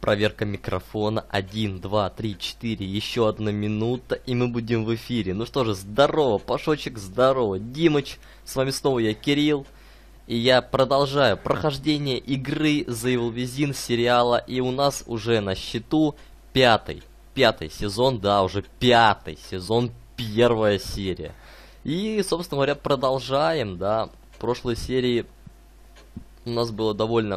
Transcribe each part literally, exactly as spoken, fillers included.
Проверка микрофона. Один, два, три, четыре. Еще одна минута, и мы будем в эфире. Ну что же, здорово, Пашочек, здорово, Димыч. С вами снова я, Кирилл. И я продолжаю прохождение игры The Evil Within сериала. И у нас уже на счету пятый. Пятый сезон, да, уже пятый сезон, первая серия. И, собственно говоря, продолжаем, да. В прошлой серии у нас было довольно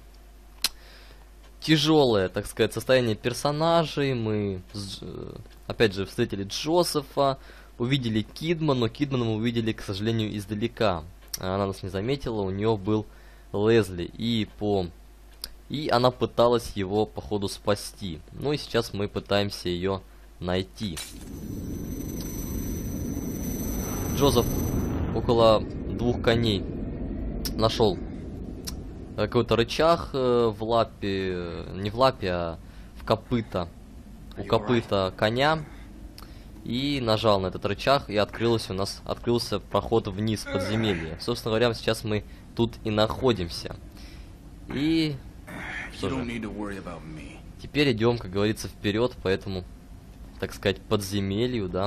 тяжелое, так сказать, состояние персонажей. Мы, опять же, встретили Джозефа, увидели Кидман, но Кидмана мы увидели, к сожалению, издалека. Она нас не заметила, у нее был Лезли, и по... И она пыталась его, походу, спасти. Ну и сейчас мы пытаемся ее найти. Джозеф около двух коней нашел какой-то рычаг э, в лапе, э, не в лапе, а в копыта, у копыта коня, и нажал на этот рычаг, и открылось у нас, открылся проход вниз в подземелье. Собственно говоря, сейчас мы тут и находимся. И что же? Теперь идем, как говорится, вперед по этому, так сказать, подземелью, да.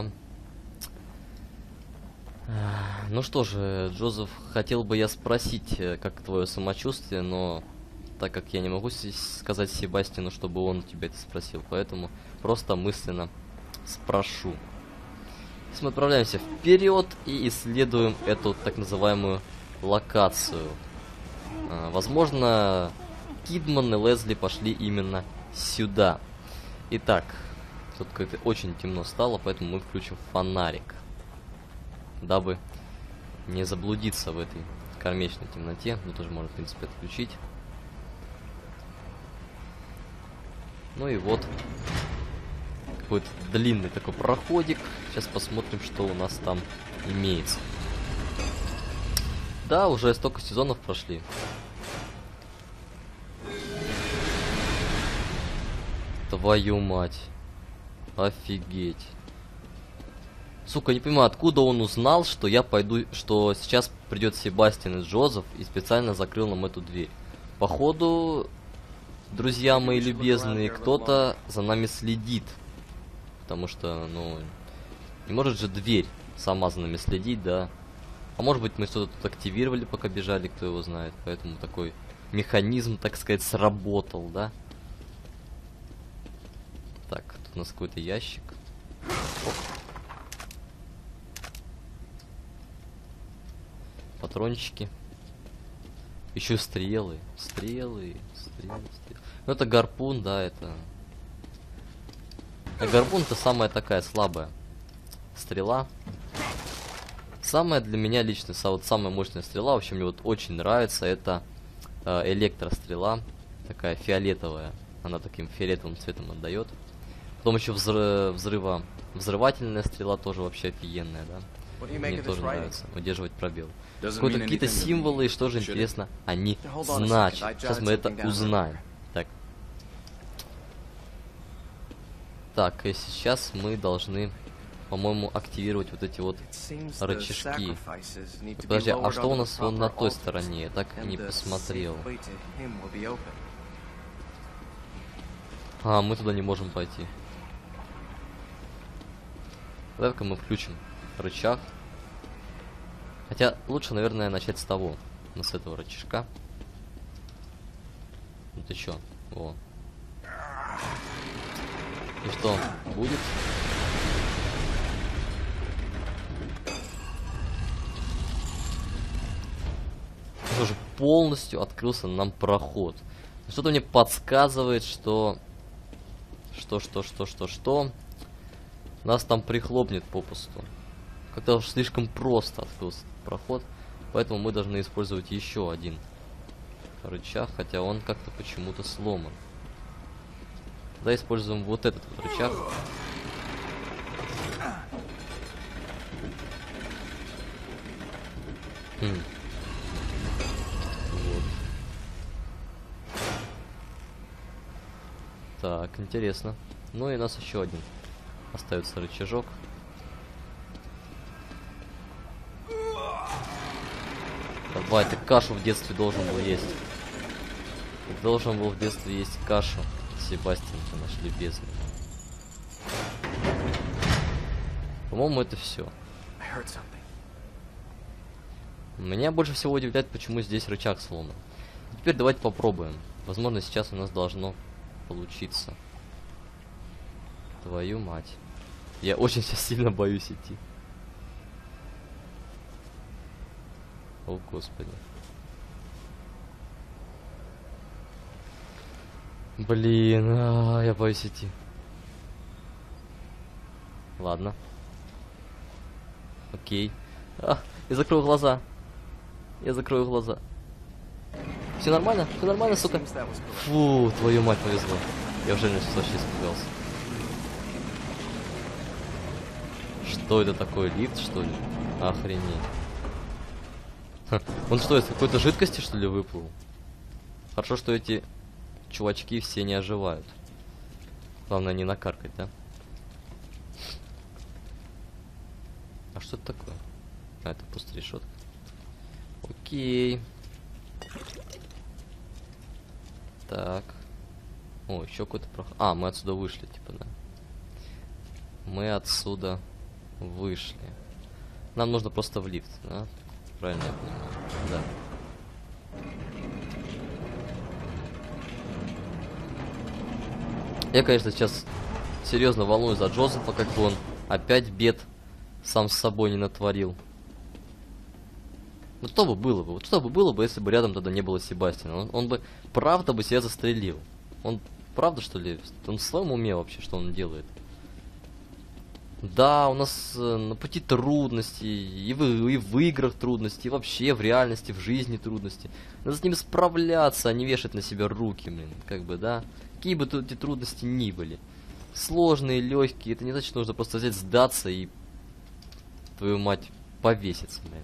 Ну что же, Джозеф, хотел бы я спросить, как твое самочувствие, но так как я не могу сказать Себастину, чтобы он тебя это спросил, поэтому просто мысленно спрошу. Сейчас мы отправляемся вперед и исследуем эту так называемую локацию. Возможно, Кидман и Лезли пошли именно сюда. Итак, тут как-то очень темно стало, поэтому мы включим фонарик, дабы не заблудиться в этой кромечной темноте. Ну, тоже можно, в принципе, отключить. Ну и вот какой-то длинный такой проходик. Сейчас посмотрим, что у нас там имеется. Да, уже столько сезонов прошли. Твою мать. Офигеть. Сука, не понимаю, откуда он узнал, что я пойду, что сейчас придет Себастьян и Джозеф, и специально закрыл нам эту дверь. Походу, друзья мои любезные, кто-то за нами следит. Потому что, ну, не может же дверь сама за нами следить, да. А может быть, мы что-то тут активировали, пока бежали, кто его знает. Поэтому такой механизм, так сказать, сработал, да. Так, тут у нас какой-то ящик. Оп. Патрончики. Еще стрелы. Стрелы, стрелы, стрелы. Ну это гарпун, да, это... А гарпун это самая такая слабая стрела. Самая для меня лично, вот самая мощная стрела, вообще мне вот очень нравится, это э, электрострела. Такая фиолетовая. Она таким фиолетовым цветом отдает. Потом еще взрыв, взрыва, взрывательная стрела тоже вообще офигенная, да. Мне тоже нравится удерживать пробел. Какие-то символы, и что же интересно они значат. Сейчас мы это узнаем. Так. Так, и сейчас мы должны, по-моему, активировать вот эти вот рычажки. Подожди, а что у нас вон на той стороне? Я так и не посмотрел. А, мы туда не можем пойти. Давай-ка мы включим рычаг. Хотя лучше, наверное, начать с того. Ну, с этого рычажка. Ну ты чё? О. И что? Будет? Тоже полностью открылся нам проход. Что-то мне подсказывает, что... Что, что, что, что, что... Нас там прихлопнет попусту. Как-то уж слишком просто открылся проход. Поэтому мы должны использовать еще один рычаг, хотя он как-то почему-то сломан. Тогда используем вот этот вот рычаг. Хм. Вот. Так, интересно. Ну и у нас еще один остается рычажок. Давай, ты кашу в детстве должен был есть. Ты должен был в детстве есть кашу, Себастьян, ты наш любезный. По-моему, это все. Меня больше всего удивляет, почему здесь рычаг сломан. Теперь давайте попробуем. Возможно, сейчас у нас должно получиться. Твою мать. Я очень сейчас сильно боюсь идти. О, господи. Блин, а, я боюсь идти. Ладно. Окей. А, я закрою глаза. Я закрою глаза. Все нормально? Все нормально, сука? Фу, твою мать, повезло. Я уже вообще испугался. Что это такое? Лифт, что ли? Охренеть. Ха, он что, из какой-то жидкости, что ли, выплыл? Хорошо, что эти чувачки все не оживают. Главное не накаркать, да? А что это такое? А, это просто решетка. Окей. Так. О, еще какой-то проход. А, мы отсюда вышли, типа, да. Мы отсюда вышли. Нам нужно просто в лифт, да? Правильно я понимаю? Да. Я, конечно, сейчас серьезно волнуюсь за Джозефа, как бы он опять бед сам с собой не натворил. Ну что бы было бы? Вот что бы было бы, если бы рядом тогда не было Себастьяна? Он, он бы правда бы себя застрелил. Он правда, что ли? Он в своем уме вообще, что он делает? Да, у нас э, на пути трудности, и в, и в играх трудности, и вообще в реальности, в жизни трудности. Надо с ними справляться, а не вешать на себя руки, блин. Как бы, да? Какие бы тут эти трудности ни были. Сложные, легкие, это не значит, что нужно просто взять, сдаться и, твою мать, повеситься, блин.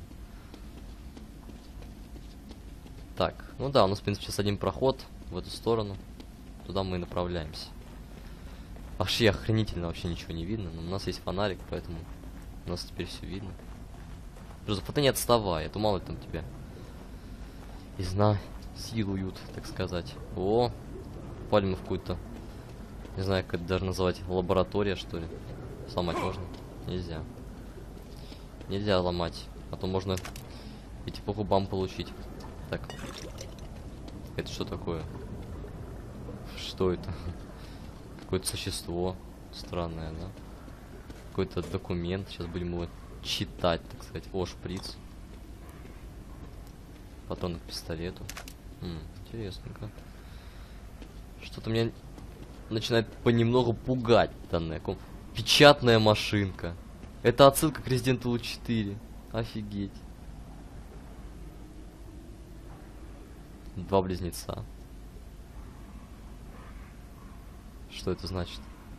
Так, ну да, у нас, в принципе, сейчас один проход в эту сторону. Туда мы и направляемся. Вообще охренительно, вообще ничего не видно. Но у нас есть фонарик, поэтому у нас теперь все видно. Просто ты не отставай, а то мало ли там тебя изнасилуют, так сказать. О, попали мы в какую-то, не знаю, как это даже называть, лаборатория, что ли. Сломать можно? Нельзя. Нельзя ломать, а то можно эти по губам получить. Так. Это что такое? Что это? Какое-то существо странное, да? Какой-то документ. Сейчас будем его читать, так сказать. О, шприц. Патрон к пистолету. М, интересненько. Что-то меня начинает понемногу пугать данное. Печатная машинка. Это отсылка к Resident Evil четыре. Офигеть. Два близнеца. Что это значит?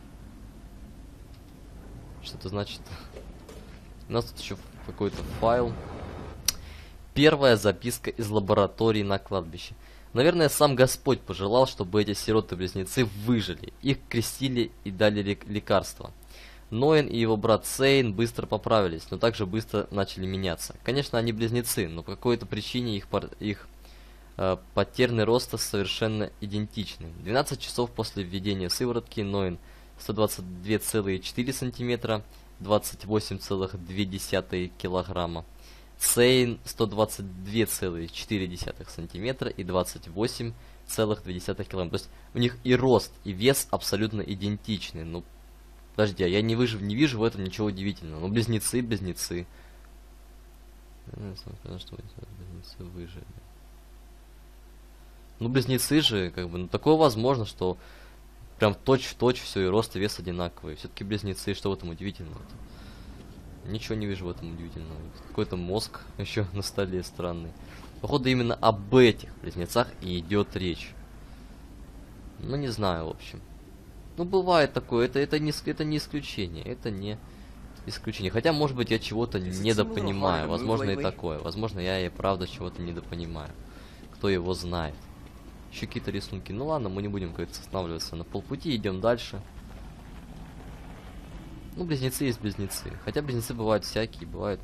Что это значит? У нас тут еще какой-то файл. Первая записка из лаборатории на кладбище. Наверное, сам Господь пожелал, чтобы эти сироты-близнецы выжили. Их крестили и дали лекарства. Ноэн и его брат Сейн быстро поправились, но также быстро начали меняться. Конечно, они близнецы, но по какой-то причине их, пар... их э, паттерны роста совершенно идентичны. двенадцать часов после введения сыворотки Ноэн сто двадцать два целых четыре сантиметра, двадцать восемь целых две десятых килограмма. Сейн сто двадцать два целых четыре десятых сантиметра и двадцать восемь целых две десятых килограмма. То есть у них и рост, и вес абсолютно идентичны. Ну, подожди, а я не, выжив, не вижу в этом ничего удивительного. Ну, близнецы, близнецы. Близнецы выжили. Ну, близнецы же, как бы, ну, такое возможно, что прям точь-в-точь все, и рост, и вес одинаковые. Все-таки близнецы, что в этом удивительного-то? Ничего не вижу в этом удивительного. Какой-то мозг еще на столе странный. Походу, именно об этих близнецах и идет речь. Ну, не знаю, в общем. Ну, бывает такое. Это, это, не, это не исключение. Это не исключение. Хотя, может быть, я чего-то недопонимаю. Возможно, и такое. Возможно, я и правда чего-то недопонимаю. Кто его знает. Еще какие-то рисунки. Ну, ладно, мы не будем, как-то останавливаться на полпути. Идем дальше. Ну, близнецы есть близнецы. Хотя близнецы бывают всякие, бывают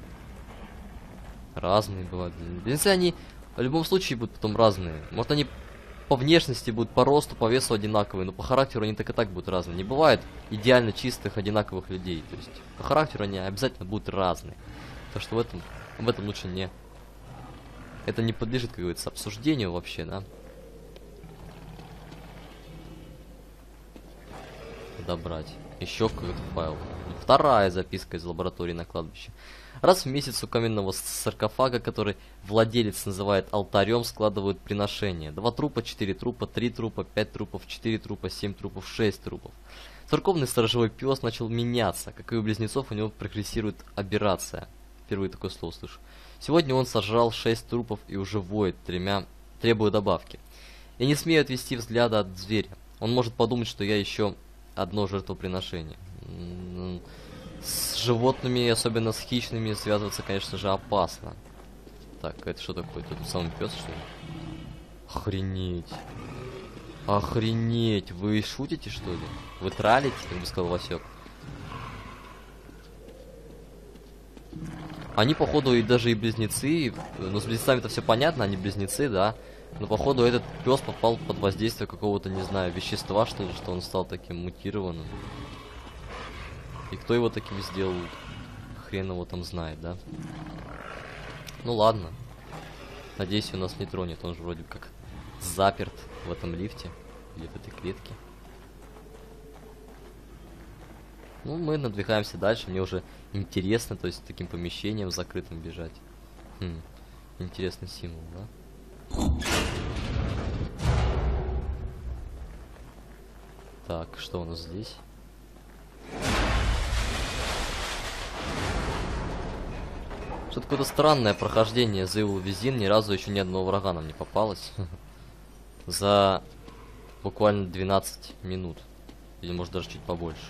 разные, бывают. Близнецы, они в любом случае будут потом разные. Может, они по внешности будут, по росту, по весу одинаковые, но по характеру они так и так будут разные. Не бывает идеально чистых, одинаковых людей. То есть по характеру они обязательно будут разные. Так что в этом, об этом лучше не... Это не подлежит, как говорится, обсуждению вообще, да? Добрать. Еще какой-то файл. Вторая записка из лаборатории на кладбище. Раз в месяц у каменного саркофага, который владелец называет алтарем, складывают приношения. Два трупа, четыре трупа, три трупа, пять трупов, четыре трупа, семь трупов, шесть трупов. Церковный сторожевой пес начал меняться. Как и у близнецов, у него прогрессирует аберрация. Впервые такое слово слышу. Сегодня он сожрал шесть трупов и уже воет тремя, требуя добавки. Я не смею отвести взгляда от зверя. Он может подумать, что я еще одно жертвоприношение. С животными, особенно с хищными, связываться, конечно же, опасно. Так, это что такое? Тут самый пес, что ли? Охренеть. Охренеть. Вы шутите, что ли? Вы тралите, как бы сказал Васек. Они, походу, и даже и близнецы. Ну, с близнецами-то все понятно, они близнецы, да. Но, походу, этот пес попал под воздействие какого-то, не знаю, вещества, что ли, что он стал таким мутированным. И кто его таким сделал, хрен его там знает, да? Ну ладно. Надеюсь, он нас не тронет. Он же вроде как заперт в этом лифте. Или в этой клетке. Ну, мы надвигаемся дальше. Мне уже интересно, то есть таким помещением закрытым бежать. Хм, интересный символ, да? Так, что у нас здесь? Что-то какое-то странное прохождение The Evil Within, ни разу еще ни одного врага нам не попалось. За буквально двенадцать минут. Или может даже чуть побольше.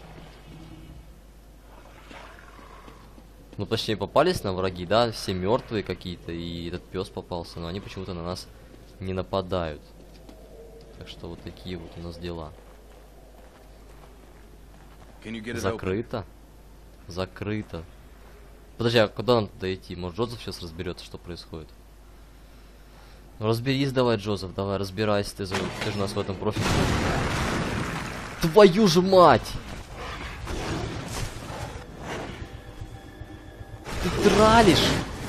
Ну, точнее, попались нам враги, да, все мертвые какие-то, и этот пес попался, но они почему-то на нас не нападают. Так что вот такие вот у нас дела. Закрыто? Закрыто. Подожди, а куда нам туда идти? Может, Джозеф сейчас разберется, что происходит? Ну, разберись давай, Джозеф, давай, разбирайся, ты, ты же у нас в этом профиле. Твою же мать! Ты тралишь!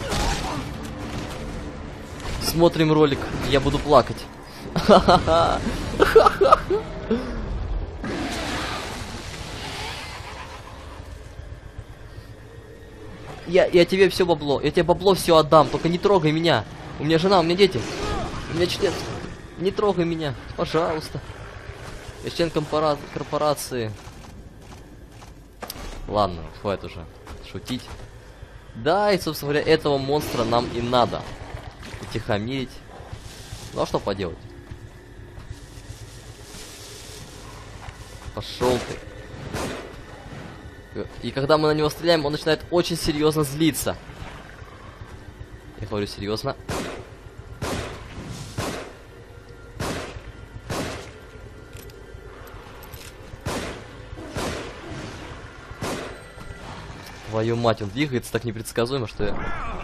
Смотрим ролик, я буду плакать. Я, я тебе все бабло, я тебе бабло все отдам, только не трогай меня. У меня жена, у меня дети, у меня член. Не трогай меня, пожалуйста. Я член компора... корпорации. Ладно, хватит уже шутить. Да, и, собственно говоря, этого монстра нам и надо утихомирить. Ну а что поделать? Пошел ты. И когда мы на него стреляем, он начинает очень серьезно злиться. Я говорю серьезно. Твою мать, он двигается так непредсказуемо, что я...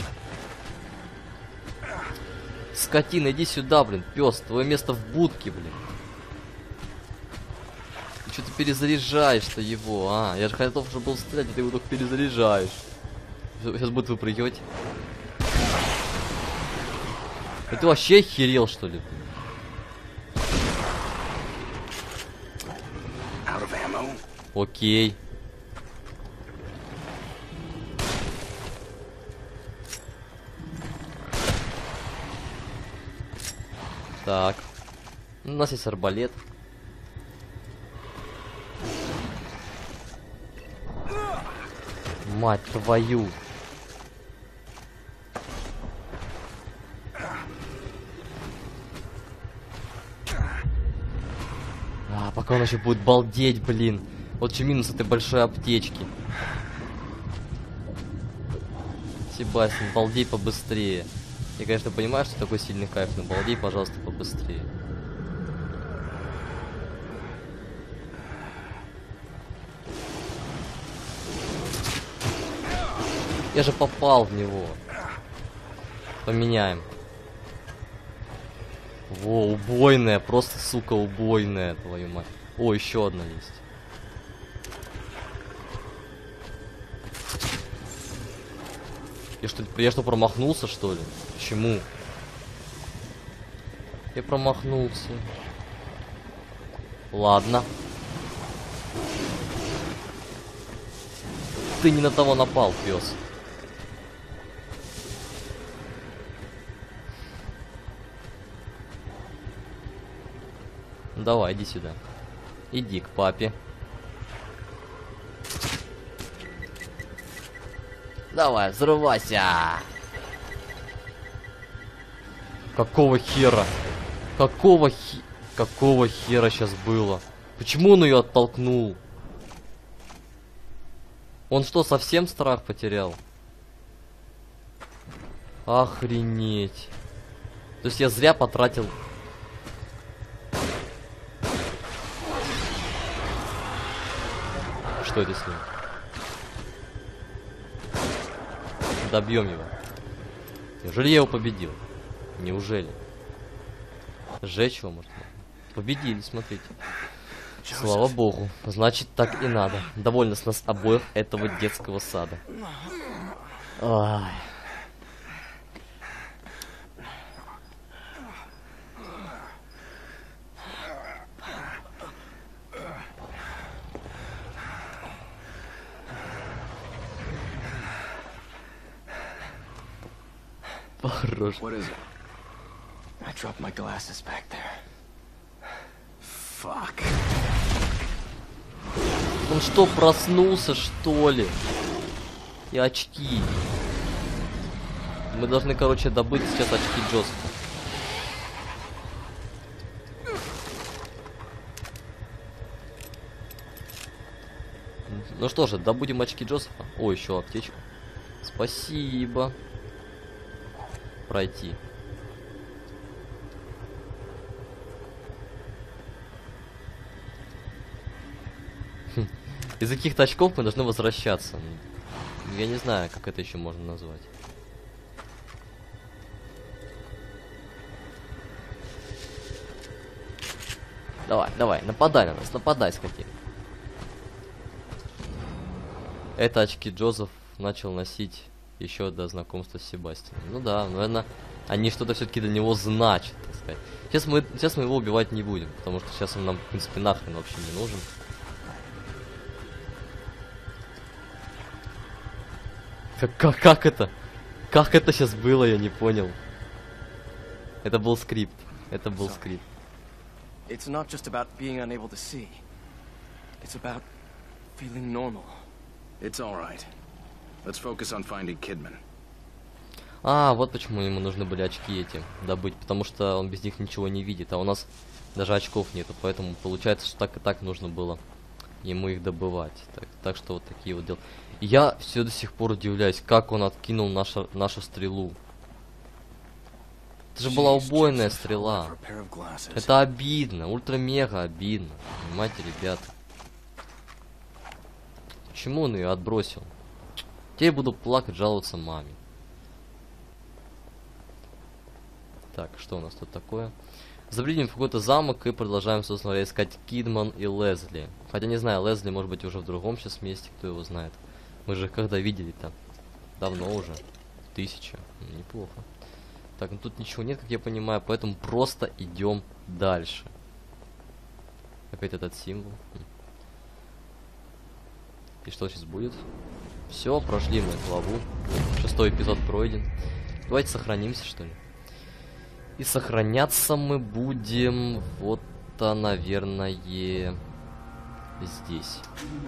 Скотина, иди сюда, блин, пес, твое место в будке, блин. Ты что-то перезаряжаешь-то его, а? Я же готов уже был стрелять, а ты его только перезаряжаешь. Сейчас будет выпрыгивать. А ты вообще охерел, что ли? Окей. Так. У нас есть арбалет. Мать твою. А, пока он еще будет балдеть, блин. Вот что минус этой большой аптечки. Себастьян, балдей побыстрее. Я, конечно, понимаю, что такой сильный кайф, но балдей, пожалуйста, побыстрее. Я же попал в него. Поменяем. Во, убойная, просто, сука, убойная, твою мать. О, еще одна есть. Я что, я что, промахнулся, что ли? Почему? Я промахнулся. Ладно. Ты не на того напал, пес. Давай, иди сюда. Иди к папе. Давай, взрывайся! Какого хера? Какого хи... Какого хера сейчас было? Почему он ее оттолкнул? Он что, совсем страх потерял? Охренеть. То есть я зря потратил... Что это с ним? Добьем его. Неужели я его победил? Неужели? Сжечь его, может? Победили, смотрите. Слава богу. Значит, так и надо. Довольно с нас обоих этого детского сада. Ай. Хорош. What is it? I dropped my glasses back there. Fuck. Он что, проснулся, что ли? И очки. Мы должны, короче, добыть сейчас очки Джозефа. Ну что же, добудем очки Джозефа. О, еще аптечку. Спасибо. Пройти. Хм. Из каких-то очков мы должны возвращаться. Я не знаю, как это еще можно назвать. Давай, давай, нападай на нас, нападай, скотин. Это очки Джозеф начал носить еще до знакомства с Себастьяном. Ну да, наверное, они что-то все-таки для него значат, так сказать. Сейчас мы, сейчас мы его убивать не будем, потому что сейчас он нам, в принципе, нахрен вообще не нужен. Как, как, как это? Как это сейчас было, я не понял. Это был скрипт. Это был скрипт. It's not just about being unable to see. It's about feeling normal. It's all right. Let's focus on finding Kidman. А, вот почему ему нужны были очки эти добыть, потому что он без них ничего не видит, а у нас даже очков нету, поэтому получается, что так и так нужно было ему их добывать. Так, так что вот такие вот дела. Я все до сих пор удивляюсь, как он откинул нашу, нашу стрелу. Это же была убойная стрела. Это обидно, ультра-мега обидно. Понимаете, ребята. Почему он ее отбросил? Теперь буду плакать, жаловаться маме. Так, что у нас тут такое? Забредем в какой-то замок и продолжаем, собственно говоря, искать Кидман и Лезли. Хотя не знаю, Лезли может быть уже в другом сейчас месте, кто его знает. Мы же когда видели-то? Давно уже. Тысяча. Неплохо. Так, ну тут ничего нет, как я понимаю, поэтому просто идем дальше. Опять этот символ. И что сейчас будет? Все, прошли мы главу. Шестой эпизод пройден. Давайте сохранимся, что ли. И сохраняться мы будем вот-то, наверное, здесь.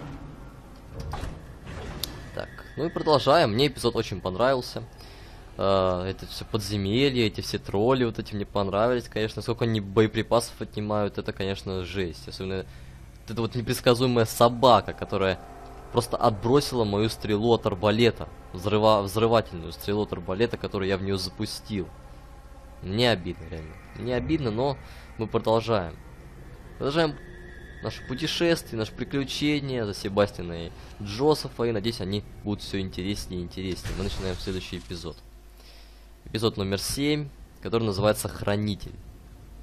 Так, ну и продолжаем. Мне эпизод очень понравился. Uh, это все подземелья, эти все тролли вот эти мне понравились, конечно. Сколько они боеприпасов отнимают, это, конечно, жесть. Особенно вот эта вот непредсказуемая собака, которая просто отбросила мою стрелу от арбалета. Взрыва... Взрывательную стрелу от арбалета, которую я в нее запустил. Мне обидно, реально. Мне обидно, но мы продолжаем. Продолжаем наше путешествие, наше приключение за Себастьяна и Джозефа. И надеюсь, они будут все интереснее и интереснее. Мы начинаем следующий эпизод. Эпизод номер семь, который называется «Хранитель».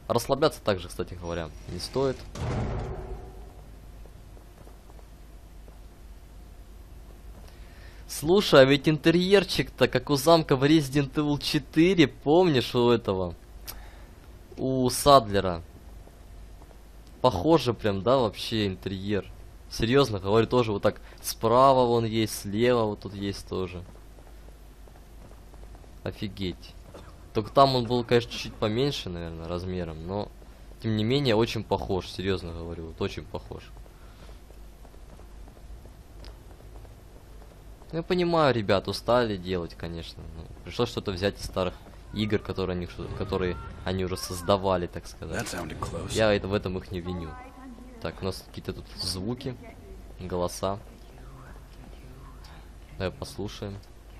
Расслабляться также, кстати говоря, не стоит. Слушай, а ведь интерьерчик-то, как у замка в Resident Evil четыре, помнишь, у этого? У Садлера. Похоже прям, да, вообще интерьер. Серьезно говорю, тоже вот так справа вон есть, слева вот тут есть тоже. Офигеть. Только там он был, конечно, чуть-чуть поменьше, наверное, размером, но тем не менее очень похож, серьезно говорю, вот очень похож. Я понимаю, ребят, устали делать, конечно. Ну, пришлось что-то взять из старых игр, которые они, которые они уже создавали, так сказать. Я это, в этом их не виню. Так, у нас какие-то тут звуки, голоса. Давай послушаем.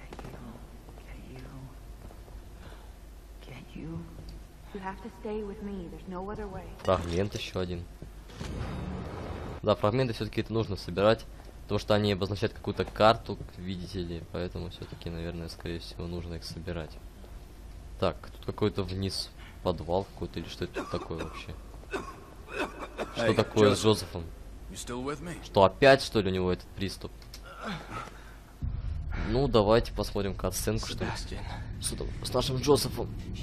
Фрагмент еще один. Да, фрагменты все-таки это нужно собирать, потому что они обозначают какую-то карту, видите ли, поэтому все-таки, наверное, скорее всего, нужно их собирать. Так, тут какой-то вниз подвал какой-то, или что это такое вообще? Что hey, такое Joseph. С Джозефом? Что, опять, что ли, у него этот приступ? Ну, давайте посмотрим катсценку, что ли. С, с нашим Джозефом.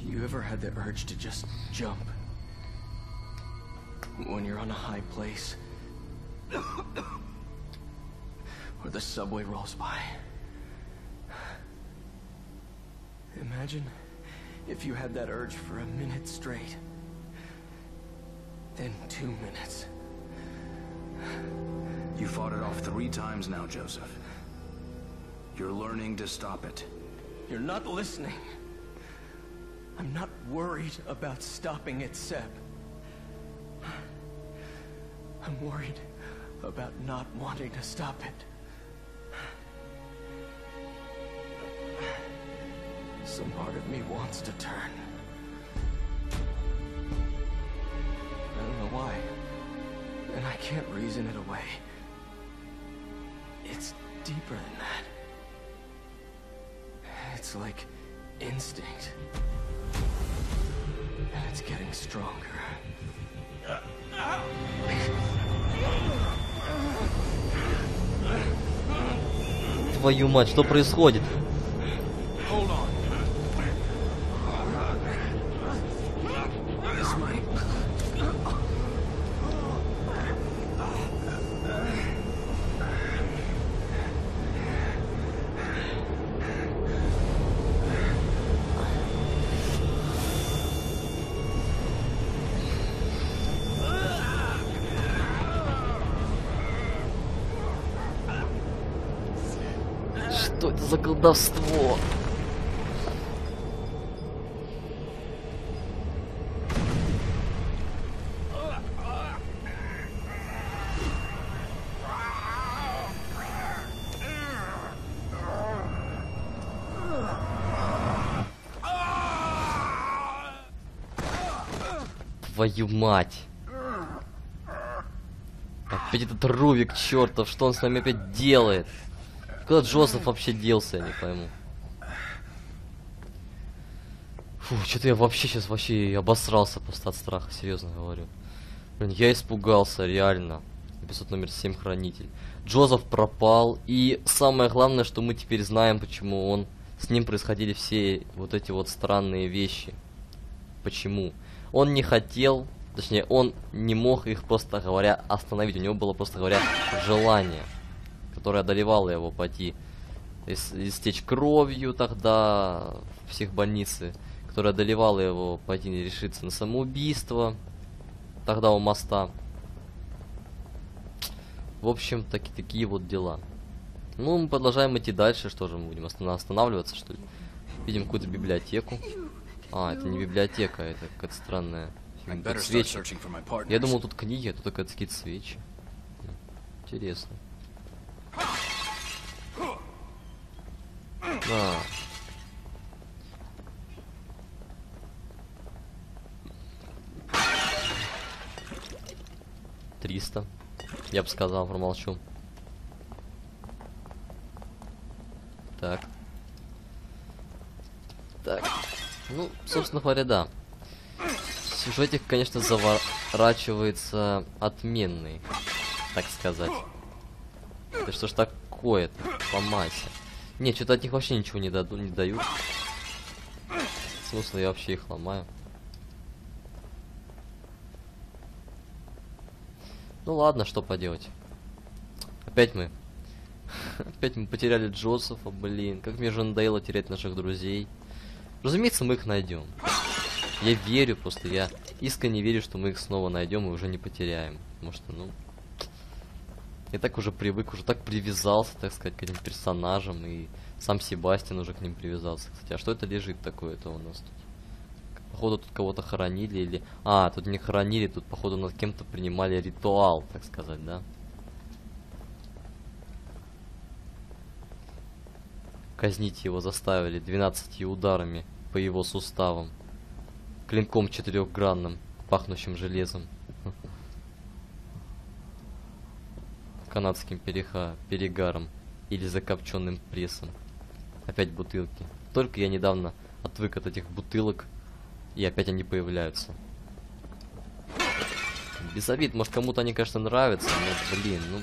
Or the subway rolls by. Imagine if you had that urge for a minute straight. Then two minutes. You fought it off three times now, Joseph. You're learning to stop it. You're not listening. I'm not worried about stopping it, Seb. I'm worried about not wanting to stop it. Some part of me wants to turn. I don't know why. And I can't reason it away. It's deeper than that. It's like instinct. And it's getting stronger. Твою мать, что происходит? Что это за колдовство? Твою мать! Опять этот Рувик чертов, что он с нами опять делает? Куда Джозеф вообще делся, я не пойму. Фу, что-то я вообще сейчас вообще обосрался просто от страха, серьезно говорю. Блин, я испугался, реально. Эпизод номер семь, Хранитель. Джозеф пропал, и самое главное, что мы теперь знаем, почему он... С ним происходили все вот эти вот странные вещи. Почему? Он не хотел, точнее, он не мог их, просто говоря, остановить. У него было, просто говоря, желание, которая одолевала его пойти ис истечь кровью тогда в психбольнице, которая одолевала его пойти решиться на самоубийство тогда у моста. В общем, таки, такие вот дела. Ну, мы продолжаем идти дальше. Что же, мы будем останавливаться, что ли? Видим какую-то библиотеку. А, это не библиотека, это какая-то странная фигня. Свечи. Я думал, тут книги, а тут какие-то какие-то свечи. Интересно. А. триста. Я бы сказал, промолчу. Так. Так. Ну, собственно говоря, да. Сюжетик, конечно, заворачивается отменный, так сказать. Да что ж такое-то по массе? Не, что-то от них вообще ничего не, даду, не дают. Смысл, я вообще их ломаю. Ну ладно, что поделать. Опять мы. Опять мы потеряли Джозефа, блин. Как мне же надоело терять наших друзей. Разумеется, мы их найдем. Я верю, просто я искренне верю, что мы их снова найдем и уже не потеряем. Потому что, ну... Я так уже привык, уже так привязался, так сказать, к этим персонажам. И сам Себастьян уже к ним привязался. Кстати, а что это лежит такое-то у нас тут? Походу тут кого-то хоронили или... А, тут не хоронили, тут походу над кем-то принимали ритуал, так сказать, да? Казнить его заставили двенадцатью ударами по его суставам. Клинком четырехгранным, пахнущим железом. Канадским переха, перегаром или закопченным прессом. Опять бутылки. Только я недавно отвык от этих бутылок, и опять они появляются. Без обид, может кому-то они, конечно, нравятся, но, блин, ну...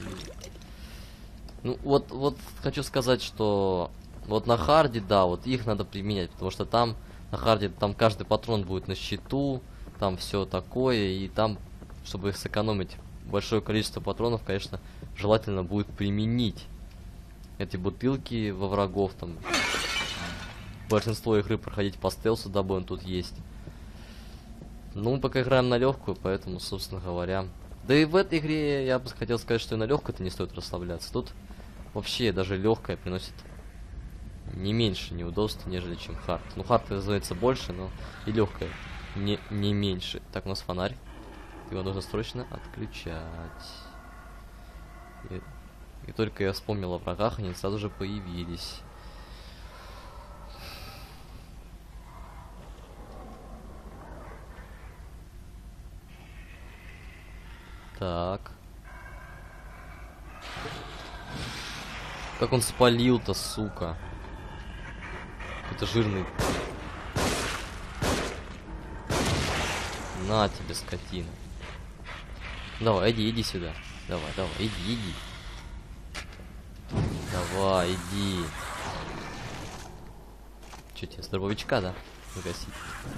Ну, вот, вот хочу сказать, что вот на харде, да, вот их надо применять, потому что там, на харде, там каждый патрон будет на счету, там все такое, и там, чтобы их сэкономить большое количество патронов, конечно, желательно будет применить эти бутылки во врагов, там, большинство игры проходить по стелсу, дабы он тут есть. Ну, мы пока играем на легкую, поэтому, собственно говоря... Да и в этой игре я бы хотел сказать, что и на легкую-то не стоит расслабляться. Тут вообще даже легкая приносит не меньше неудобств, нежели чем хард. Ну, хард, разумеется, больше, но и легкая не, не меньше. Так, у нас фонарь. Его нужно срочно отключать. И, и только я вспомнил о врагах, они сразу же появились. Так. Как он спалил-то, сука. Это жирный. На тебе, скотина. Давай, иди, иди сюда. Давай, давай, иди, иди. Давай, иди. Че тебе, с дробовичка, да? Загасить.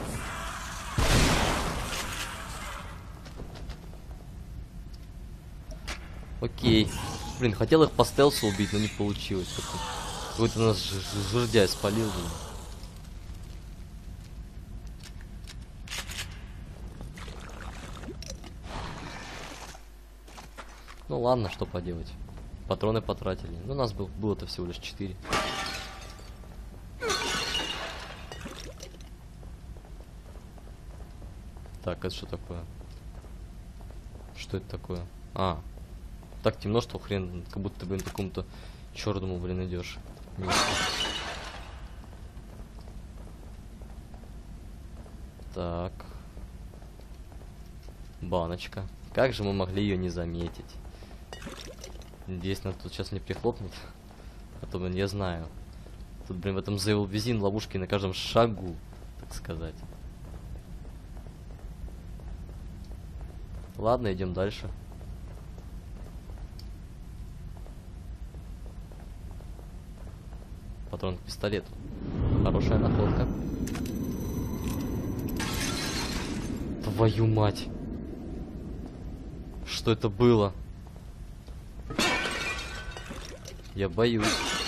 Окей. Блин, хотел их по стелсу убить, но не получилось. Какой-то нас жердяй спалил. Блин. Ну ладно, что поделать. Патроны потратили. Ну, у нас был, было-то всего лишь четыре. Так, это что такое? Что это такое? А. Так темно, что хрен, как будто, блин, такому-то черному, блин, идешь. Так. Баночка. Как же мы могли ее не заметить? Надеюсь, нас тут сейчас не прихлопнет. А то, блин, я знаю. Тут, блин, в этом The Evil Within ловушки на каждом шагу, так сказать. Ладно, идем дальше. Патрон к пистолету. Хорошая находка. Твою мать. Что это было? Я боюсь.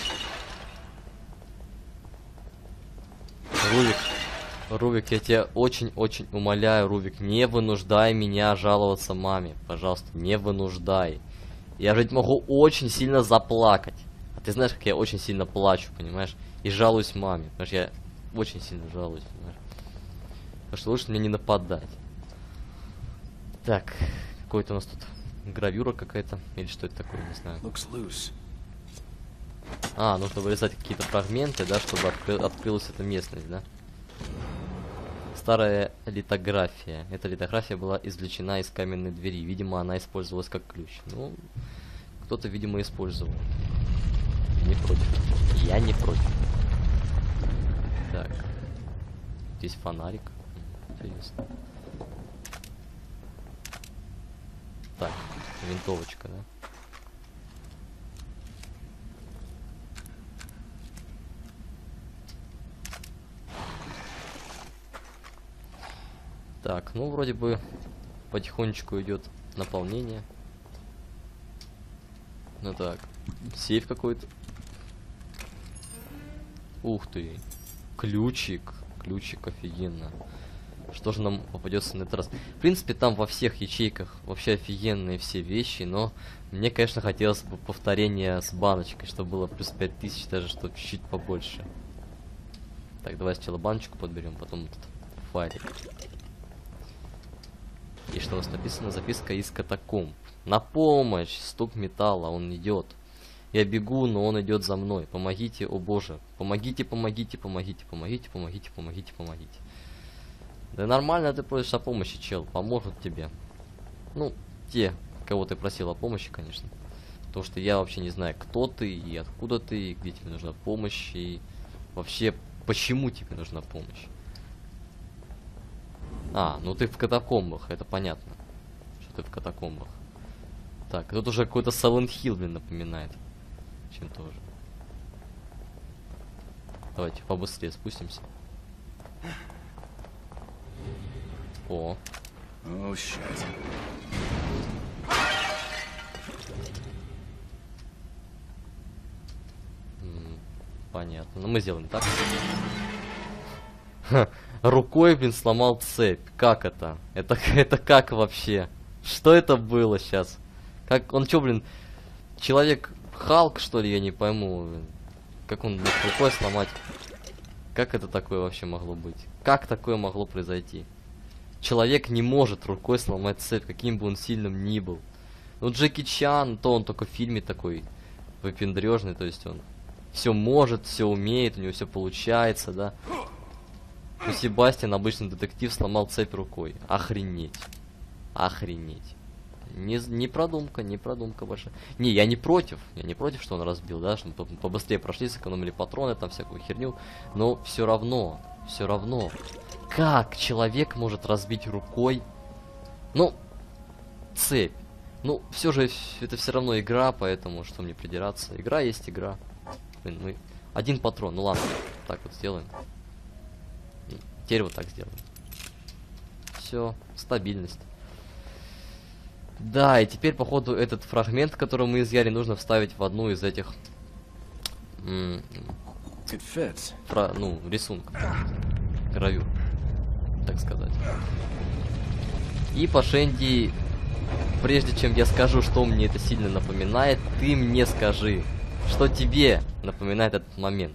Рувик. Рувик, я тебя очень-очень умоляю, Рувик, не вынуждай меня жаловаться маме. Пожалуйста, не вынуждай. Я же могу очень сильно заплакать. А ты знаешь, как я очень сильно плачу, понимаешь? И жалуюсь маме. Потому что я очень сильно жалуюсь, понимаешь? Так что лучше мне не нападать. Так, какой-то у нас тут гравюра какая-то. Или что это такое, не знаю. А, нужно вырезать какие-то фрагменты, да, чтобы откры открылась эта местность, да? Старая литография. Эта литография была извлечена из каменной двери. Видимо, она использовалась как ключ. Ну, кто-то, видимо, использовал. Не против. Я не против. Так. Здесь фонарик. Интересно. Винтовочка, да? Так, ну вроде бы потихонечку идет наполнение. Ну так, сейф какой-то. Ух ты, ключик, ключик, офигенно. Что же нам попадется на этот раз? В принципе, там во всех ячейках вообще офигенные все вещи, но мне, конечно, хотелось бы повторения с баночкой, чтобы было плюс пять тысяч, даже что чуть-чуть побольше. Так, давай сначала баночку подберем, потом этот файлик. И что у нас написано? Записка из катакомб. На помощь! Стук металла, он идет. Я бегу, но он идет за мной. Помогите, о боже. Помогите, помогите, помогите, помогите, помогите, помогите, помогите. Да нормально ты просишь о помощи, чел. Поможет тебе. Ну, те, кого ты просил о помощи, конечно. Потому что я вообще не знаю, кто ты и откуда ты, и где тебе нужна помощь, и вообще, почему тебе нужна помощь. А, ну ты в катакомбах, это понятно. Что ты в катакомбах. Так, тут уже какой-то Silent Hill, блин, напоминает. Чем тоже. Давайте побыстрее спустимся. О. Oh, shit. М, понятно. Ну мы сделаем так. Ха, рукой, блин, сломал цепь. Как это? Это, это как вообще? Что это было сейчас? Как он чё, блин, человек Халк, что ли, я не пойму. Блин. Как он мог рукой сломать? Как это такое вообще могло быть? Как такое могло произойти? Человек не может рукой сломать цепь, каким бы он сильным ни был. Ну, Джеки Чан, то он только в фильме такой выпендрежный, то есть он все может, все умеет, у него все получается, да. Но Себастьян, обычный детектив, сломал цепь рукой. Охренеть. Охренеть. Не, не продумка, не продумка большая. Не, я не против. Я не против, что он разбил, да, чтобы побыстрее прошли, сэкономили патроны, там всякую херню. Но все равно, все равно. Как человек может разбить рукой? Ну, цепь. Ну, все же это все равно игра, поэтому что мне придираться. Игра есть игра. Блин, мы... Один патрон, ну ладно, так вот сделаем. Теперь вот так сделаем. Все, стабильность. Да, и теперь, походу, этот фрагмент, который мы изъяли, нужно вставить в одну из этих... Фра... Ну, рисунков. Гравюр, так сказать. И, Пашенди, прежде чем я скажу, что мне это сильно напоминает, ты мне скажи, что тебе напоминает этот момент.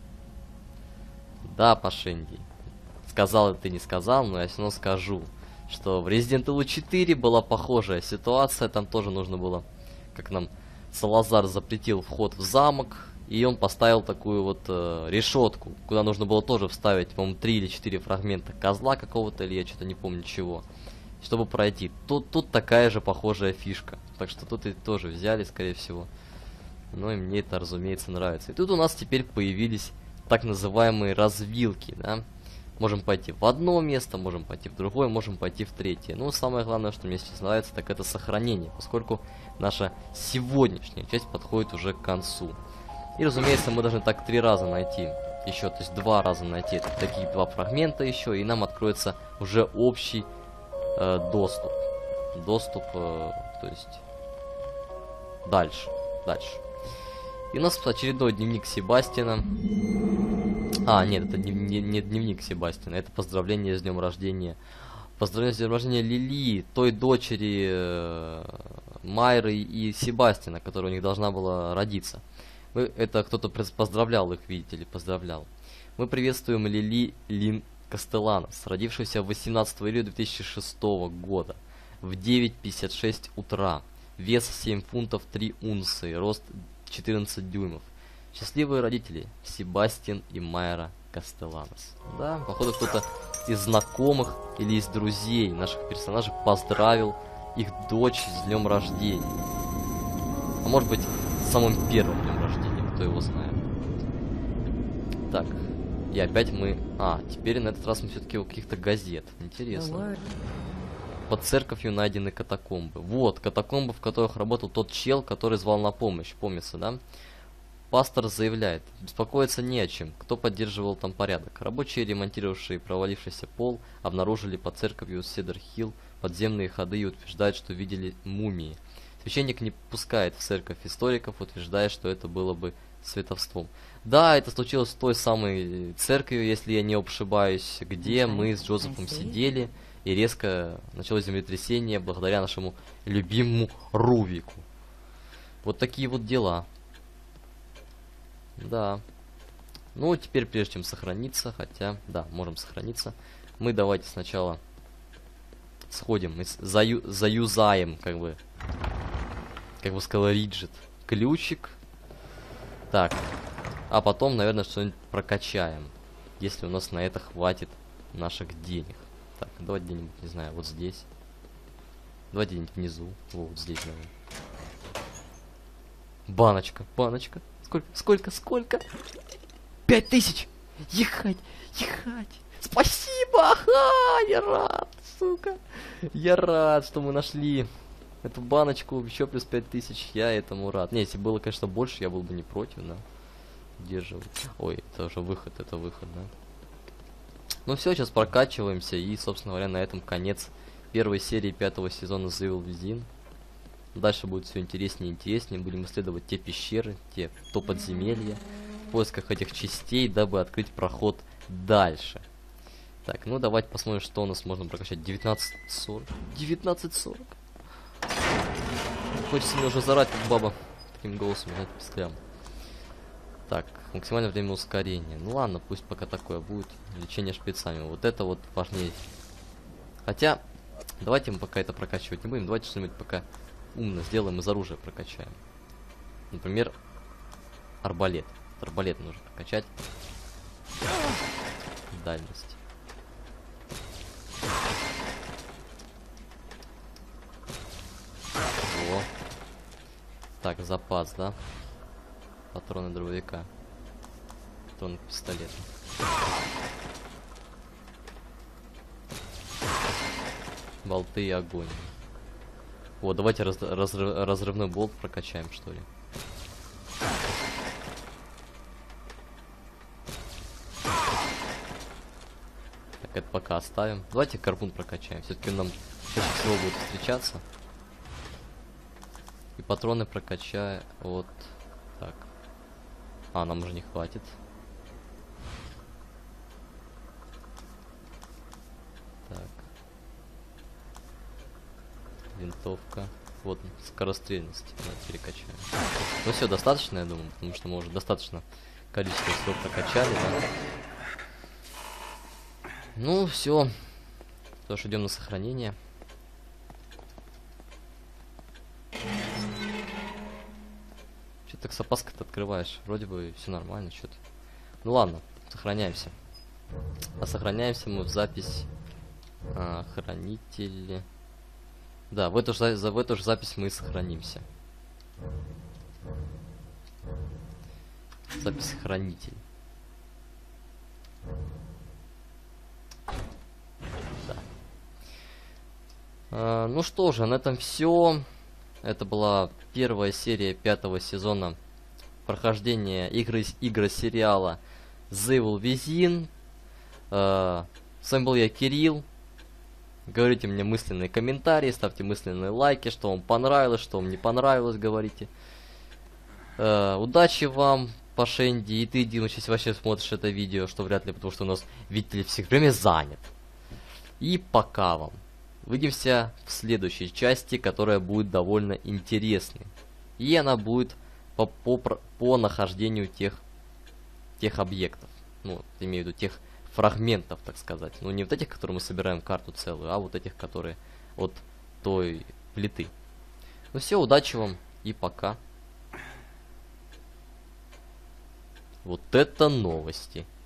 Да, Пашенди. Сказал ты не сказал, но я все равно скажу, что в Resident Evil четыре была похожая ситуация. Там тоже нужно было, как нам Салазар запретил вход в замок, и он поставил такую вот э, решетку, куда нужно было тоже вставить, по-моему, три или четыре фрагмента козла какого-то, или я что-то не помню чего, чтобы пройти. Тут, тут такая же похожая фишка, так что тут и тоже взяли, скорее всего. Ну и мне это, разумеется, нравится. И тут у нас теперь появились так называемые развилки, да. Можем пойти в одно место, можем пойти в другое, можем пойти в третье. Ну, самое главное, что мне сейчас нравится, так это сохранение, поскольку наша сегодняшняя часть подходит уже к концу. И, разумеется, мы должны так три раза найти, еще, то есть два раза найти это, такие два фрагмента еще, и нам откроется уже общий э, доступ. Доступ, э, то есть, дальше, дальше. И у нас очередной дневник Себастьяна. А, нет, это не, не, не дневник Себастьяна, это поздравление с днем рождения. Поздравление с днем рождения Лили, той дочери э, Майры и Себастьяна, которая у них должна была родиться. Мы, это кто-то поздравлял их, видите ли, поздравлял. Мы приветствуем Лили Лин Кастеланос, родившуюся восемнадцатого июля две тысячи шестого года в девять пятьдесят шесть утра. Вес семь фунтов три унции, рост четырнадцать дюймов. Счастливые родители Себастьян и Майра Кастеланос. Да, походу кто-то из знакомых или из друзей наших персонажей поздравил их дочь с днем рождения. А может быть, самым первым днем рождения, кто его знает. Так, и опять мы... А, теперь на этот раз мы все-таки у каких-то газет. Интересно. Под церковью найдены катакомбы. Вот, катакомбы, в которых работал тот чел, который звал на помощь. Помнится, да? Пастор заявляет, беспокоиться не о чем, кто поддерживал там порядок. Рабочие, ремонтировавшие провалившийся пол, обнаружили под церковью Седер-Хилл подземные ходы и утверждают, что видели мумии. Священник не пускает в церковь историков, утверждая, что это было бы святовством. Да, это случилось в той самой церкви, если я не ошибаюсь, где мы с Джозефом сидели, и резко началось землетрясение благодаря нашему любимому Рувику. Вот такие вот дела. Да. Ну, теперь, прежде чем сохраниться, хотя, да, можем сохраниться, мы давайте сначала сходим и заю заюзаем, как бы, как бы сказал Риджит, ключик. Так. А потом, наверное, что-нибудь прокачаем, если у нас на это хватит наших денег. Так, давайте где-нибудь, не знаю, вот здесь. Давайте где-нибудь внизу. Вот здесь, наверное. Баночка, баночка. Сколько, сколько, сколько? Пять тысяч! Ехать, ехать! Спасибо! Ага, я рад, сука! Я рад, что мы нашли эту баночку, еще плюс пять тысяч. Я этому рад. Не, если было, конечно, больше, я был бы не против, да. Держу. Ой, это уже выход, это выход, да. Ну все, сейчас прокачиваемся, и, собственно говоря, на этом конец первой серии пятого сезона The Evil Within. Дальше будет все интереснее и интереснее. Будем исследовать те пещеры, те то подземелья, в поисках этих частей, дабы открыть проход дальше. Так, ну давайте посмотрим, что у нас можно прокачать. девятнадцать сорок. девятнадцать сорок. Хочется мне уже зарать, как баба. Таким голосом, знаете, писклям. Так, максимальное время ускорения. Ну ладно, пусть пока такое будет. Лечение шприцами. Вот это вот важнее. Хотя, давайте мы пока это прокачивать не будем. Давайте что-нибудь пока умно сделаем, из оружия прокачаем. Например, арбалет. Арбалет нужно прокачать. Дальность. О. Так, запас, да? Патроны дробовика. Патроны пистолета. Болты и огонь. Вот, давайте раз, разрыв, разрывной болт прокачаем, что ли. Так, это пока оставим. Давайте карбун прокачаем. Все-таки нам чаще всего будет встречаться. И патроны прокачаю. Вот так. А, нам уже не хватит. Так. Винтовка. Вот, скорострельность. Давайте перекачаем. Ну все, достаточно, я думаю, потому что мы уже достаточно количество всего прокачали, да? Ну, все. Тоже идем на сохранение. Че ты так с опаской-то открываешь? Вроде бы все нормально, что-то. Ну ладно, сохраняемся. А сохраняемся мы в запись а, хранители. Да, в эту, же, за, в эту же запись мы и сохранимся. Запись хранитель. Да. А, ну что же, на этом все. Это была первая серия пятого сезона прохождения игры, игры сериала The Evil Within. А, с вами был я, Кирилл. Говорите мне мысленные комментарии, ставьте мысленные лайки, что вам понравилось, что вам не понравилось, говорите. Э, удачи вам, Пашенди, и ты, Дима, если вообще смотришь это видео, что вряд ли, потому что у нас, видите ли, все время занят. И пока вам. Увидимся в следующей части, которая будет довольно интересной. И она будет по, по, по нахождению тех, тех объектов. Ну, имею в виду тех фрагментов, так сказать. Ну, не вот этих, которые мы собираем карту целую, а вот этих, которые от той плиты. Ну все, удачи вам и пока. Вот это новости.